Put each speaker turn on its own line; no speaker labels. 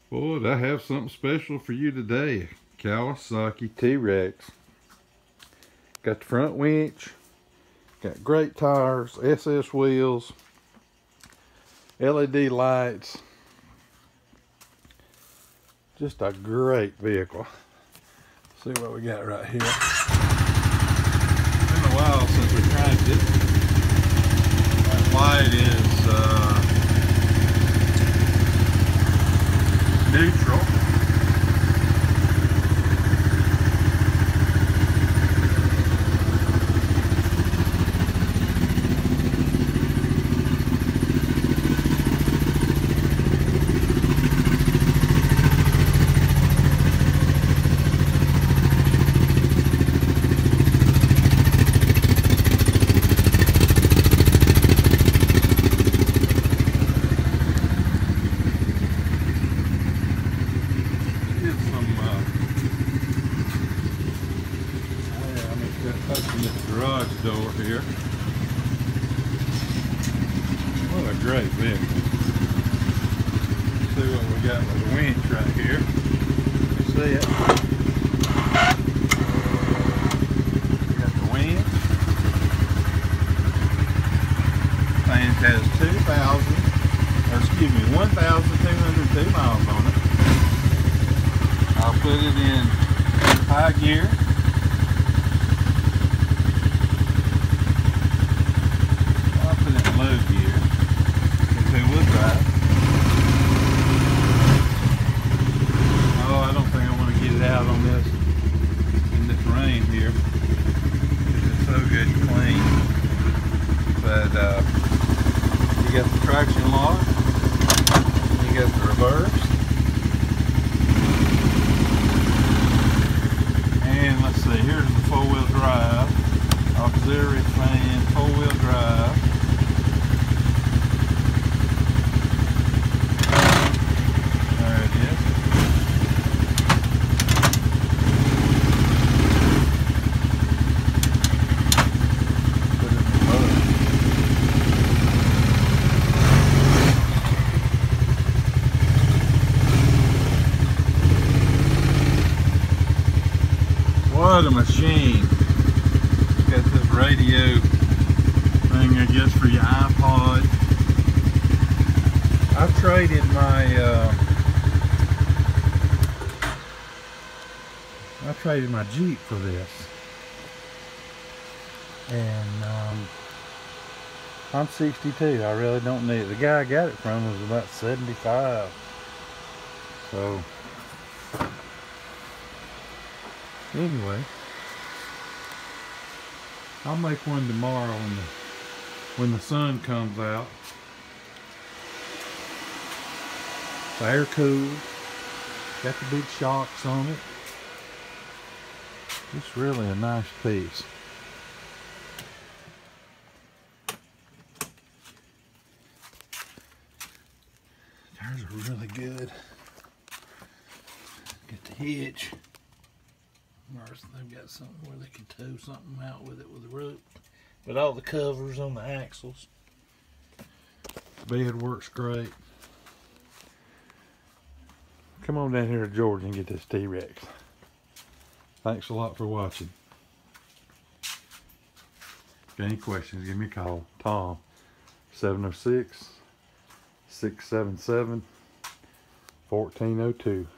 Boy, I have something special for you today. Kawasaki Teryx. Got the front winch, got great tires, SS wheels, LED lights. Just a great vehicle. Let's see what we got right here. It's been a while since we tried it. That light is neutral. Open this garage door here. What a great vehicle. See what we got with the winch right here. You see it? We got the winch. Thing has 1,202 miles on it. I'll put it in high gear. Low gear, two-wheel drive. Oh, I don't think I want to get it out on this in this rain here. It's so good and clean. But you got the traction lock, you got the reverse, and let's see. Here's the four-wheel drive, auxiliary fan, four-wheel drive. What a machine. Got this radio thing, I guess, for your iPod. I've traded my Jeep for this. And I'm 62. I really don't need it. The guy I got it from was about 75. So anyway, I'll make one tomorrow when the sun comes out. It's air cooled, got the big shocks on it. It's really a nice piece. Tires are really good. Get the hitch. They've got something where they can tow something out with it with a rope. But all the covers on the axles. Bed works great. Come on down here to Georgia and get this Teryx. Thanks a lot for watching. Got any questions, give me a call. Tom, 706-677-1402.